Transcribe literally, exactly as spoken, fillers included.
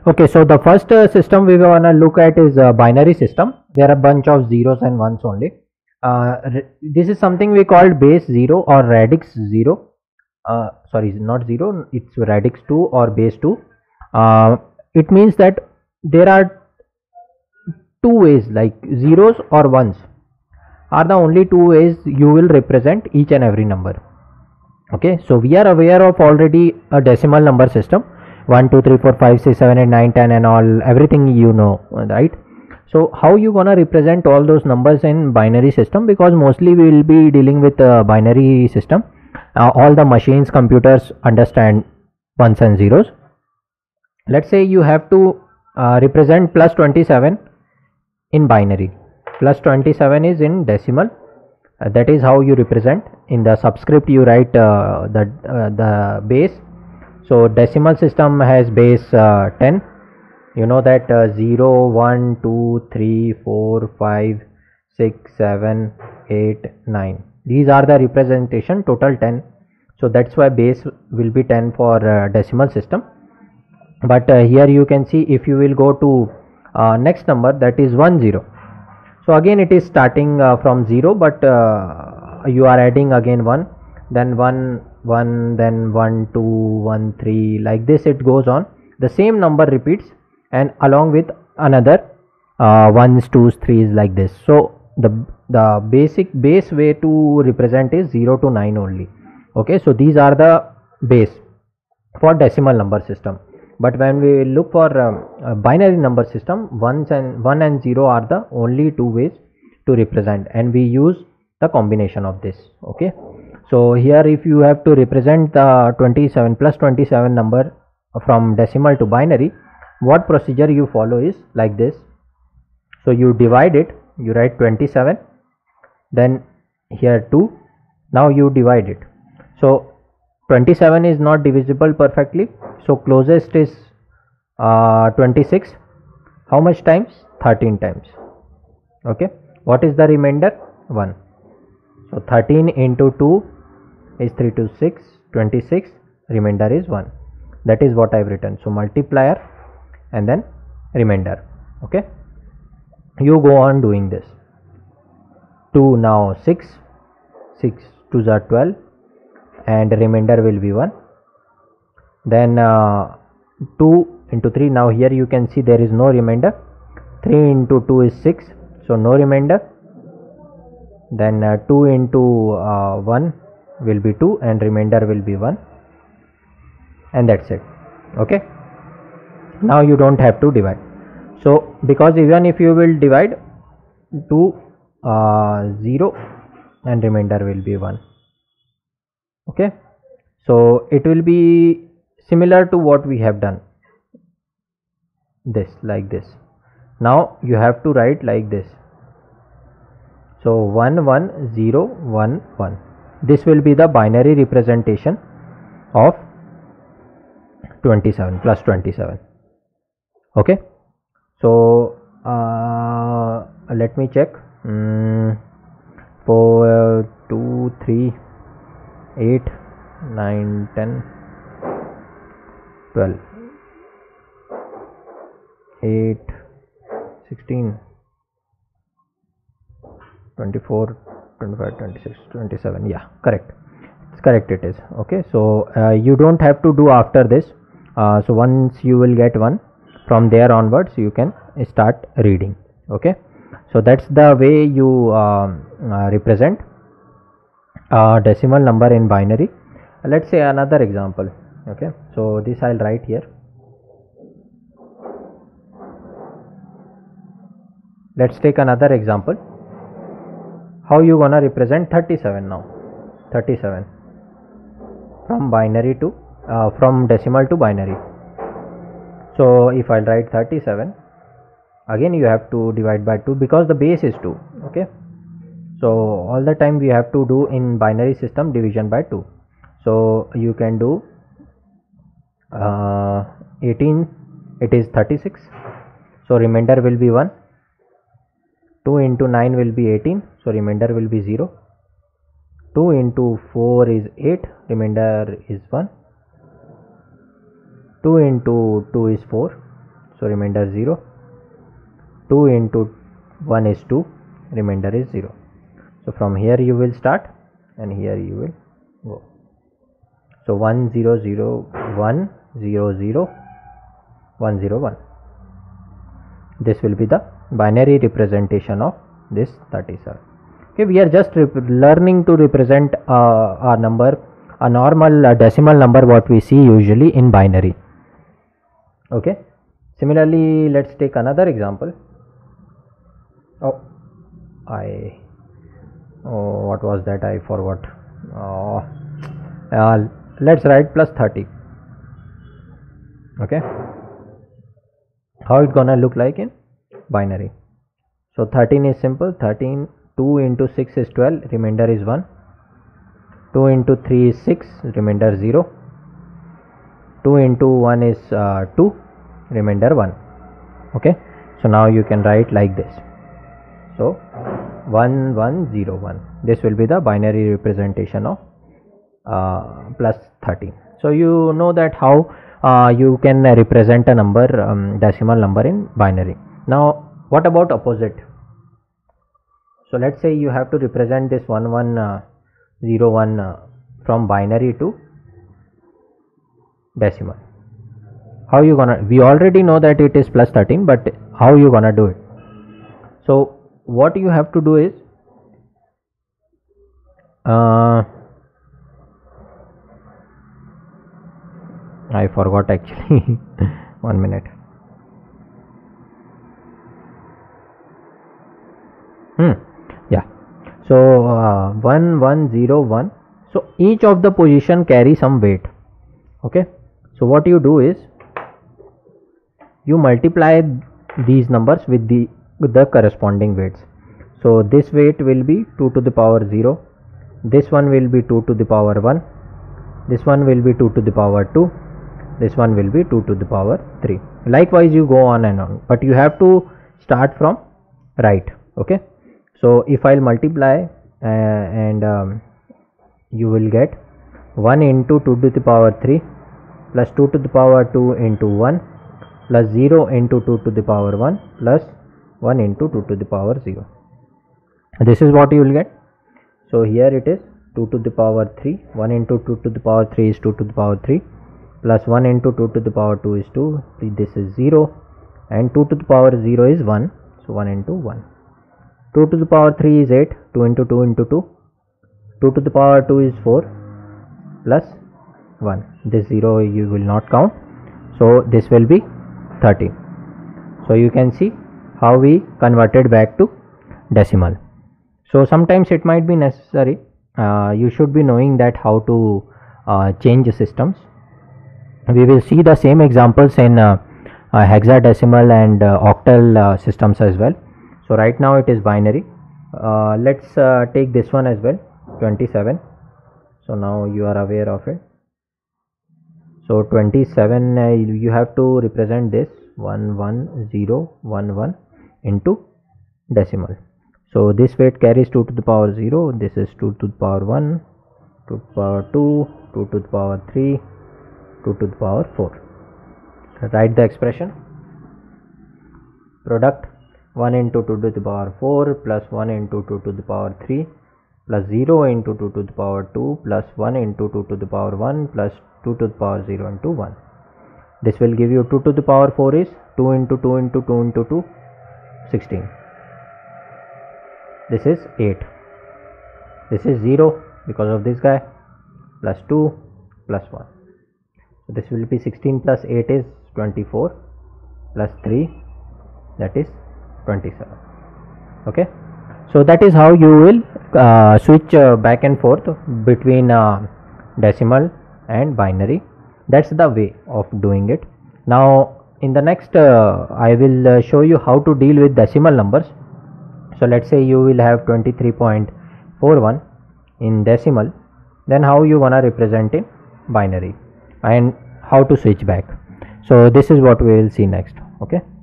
Okay, so the first uh, system we want to look at is a binary system. There are a bunch of zeros and ones only. Uh, this is something we called base zero or radix zero. Uh, sorry, not zero, it's radix two or base two. Uh, it means that there are two ways, like zeros or ones are the only two ways you will represent each and every number. Okay, so we are aware of already a decimal number system, one two three four five six seven eight nine ten and all, everything you know, right? So how you gonna represent all those numbers in binary system, because mostly we will be dealing with a binary system. Uh, all the machines, computers understand ones and zeros. Let's say you have to uh, represent plus twenty-seven in binary. Plus twenty-seven is in decimal. Uh, that is how you represent. In the subscript you write uh, the uh, the base. So decimal system has base uh, ten. You know that uh, zero, one, two, three, four, five, six, seven, eight, nine. These are the representation, total ten. So that's why base will be ten for uh, decimal system. But uh, here you can see, if you will go to uh, next number, that is one zero. So again it is starting uh, from zero, but uh, you are adding again one, then one, one, then one, two, one, three, like this it goes on. The same number repeats, and along with another uh, ones, twos, threes, like this. So the the basic base way to represent is zero to nine only. Okay, so these are the base for decimal number system. But when we look for um, a binary number system, ones and one and zero are the only two ways to represent, and we use the combination of this. Okay, so here if you have to represent the twenty-seven plus twenty-seven number from decimal to binary, what procedure you follow is like this. So you divide it, you write twenty-seven, then here two, now you divide it. So twenty-seven is not divisible perfectly, so closest is uh, twenty-six. How much times? thirteen times. Okay, what is the remainder? one. So thirteen into two is three to six, twenty-six, remainder is one. That is what I have written. So multiplier and then remainder. Okay, you go on doing this. two now six, six twos are twelve, and remainder will be one. Then uh, two into three, now here you can see there is no remainder. three into two is six, so no remainder. Then uh, two into uh, one will be two, and remainder will be one, and that's it. Okay, now you don't have to divide. So because even if you will divide, two uh, zero and remainder will be one. Okay, so it will be similar to what we have done, this, like this. Now you have to write like this. So one one zero one one, this will be the binary representation of twenty-seven plus twenty-seven. Okay, so uh, let me check. mm, four, two, three, eight, nine, ten, twelve, eight, sixteen, twenty-four, twenty-five, twenty-six, twenty-seven. Yeah, correct. It's correct, it is. Okay, so uh, you don't have to do after this. Uh, so once you will get one, from there onwards you can start reading. Okay, so that's the way you um, uh, represent a decimal number in binary. Let's say another example. Okay, so this I'll write here. Let's take another example. How you gonna represent thirty-seven now? thirty-seven from binary to uh, from decimal to binary. So if I write thirty-seven, again you have to divide by two because the base is two. Okay, so all the time we have to do in binary system division by two. So you can do uh, eighteen, it is thirty-six, so remainder will be one. two into nine will be eighteen, so remainder will be zero. two into four is eight, remainder is one. two into two is four, so remainder zero. Two into one is two, remainder is zero. So from here you will start and here you will go. So one zero zero one zero zero one zero one. This will be the binary representation of this thirty-seven. Okay, we are just learning to represent uh, a number, a normal uh, decimal number what we see usually in binary. Okay, similarly let's take another example. Oh, I oh what was that, I forgot. Oh, uh, let's write plus thirty. Okay, how it gonna look like in binary? So thirteen is simple. thirteen, two into six is twelve, remainder is one. Two into three is six, remainder zero. Two into one is uh, two, remainder one. Okay, so now you can write like this. So one one zero one, this will be the binary representation of uh, plus thirteen. So you know that how uh, you can represent a number, um, decimal number in binary. Now what about opposite? So let's say you have to represent this one one zero one uh, from binary to decimal. How you gonna, we already know that it is plus thirteen, but how you gonna do it? So what you have to do is uh, I forgot actually. One minute. Hmm. Yeah. So uh, one one zero one. So each of the position carry some weight. Okay. So what you do is you multiply these numbers with the with the corresponding weights. So this weight will be two to the power zero. This one will be two to the power one. This one will be two to the power two. This one will be two to the power three. Likewise you go on and on, but you have to start from right. Okay. So if I'll multiply uh, and um, you will get one into two to the power three plus two to the power two into one plus zero into two to the power one plus one into two to the power zero. This is what you will get. So here it is two to the power three, one into two to the power three is two to the power three plus one into two to the power two is two, this is zero, and two to the power zero is one, so one into one. two to the power three is eight, two into two into two, two to the power two is four plus one, this zero you will not count, so this will be thirty. So you can see how we converted back to decimal. So sometimes it might be necessary, uh, you should be knowing that how to uh, change systems. We will see the same examples in uh, uh, hexadecimal and uh, octal uh, systems as well. So right now it is binary. Uh, let's uh, take this one as well, twenty-seven. So now you are aware of it. So twenty-seven, uh, you have to represent this one one zero one one into decimal. So this weight carries two to the power zero, this is two to the power one, two to the power two, two to the power three, two to the power four. Write the expression. Product one into two to the power four plus one into two to the power three plus zero into two to the power two plus one into two to the power one plus two to the power zero into one. This will give you two to the power four is two into two into two into two, sixteen. This is eight. This is zero because of this guy, plus two plus one. So this will be sixteen plus eight is twenty-four plus three, that is twenty-seven. Okay. So that is how you will uh, switch uh, back and forth between uh, decimal and binary. That's the way of doing it. Now in the next uh, I will uh, show you how to deal with decimal numbers. So let's say you will have twenty-three point four one in decimal, then how you gonna represent in binary and how to switch back. So this is what we will see next. Okay.